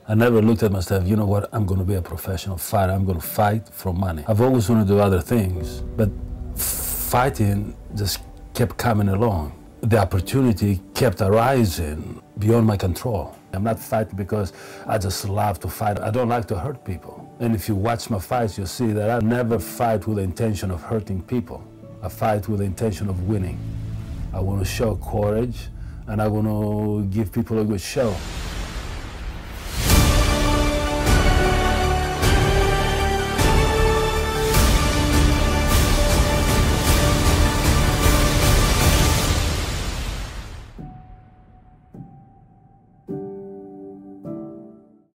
I never looked at myself, you know what, I'm going to be a professional fighter. I'm going to fight for money. I've always wanted to do other things, but fighting just kept coming along. The opportunity kept arising beyond my control. I'm not fighting because I just love to fight. I don't like to hurt people. And if you watch my fights, you'll see that I never fight with the intention of hurting people. I fight with the intention of winning. I want to show courage, and I want to give people a good show.